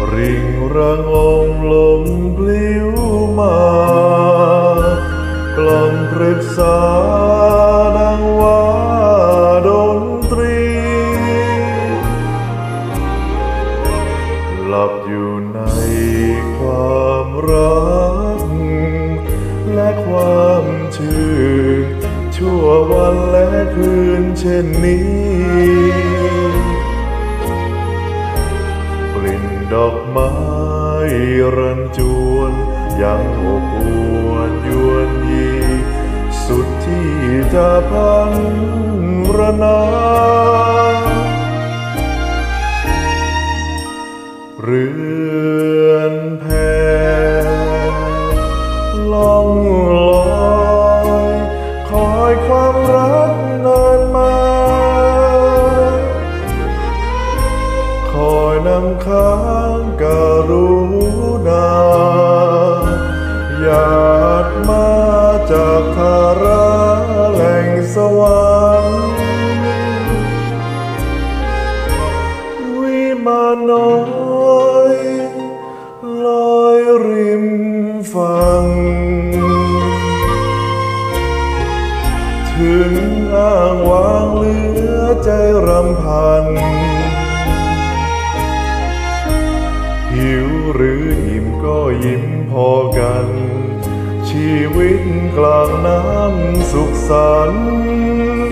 ริงระงมลมปลิวมากล่อมปรึกษาดังว่าดนตรีหลับอยู่ในความรักและความชื่นชั่ววันและคืนเช่นนี้กลิ่นดอกไม้รันจวนยังอบอวนยวนยีสุดที่จะพันรนาเรือนแพล่องลอยคอยความรักนานมาคอยนำค้างการุณาหยาดมาจากธาราแหล่งสวรรค์วิมานน้อยลอยริมฝั่งถึงอ้างว้างเหลือใจรำพันหิวหรืออิ่มก็ยิ้มพอกันชีวิตกลางน้ำสุขสันต์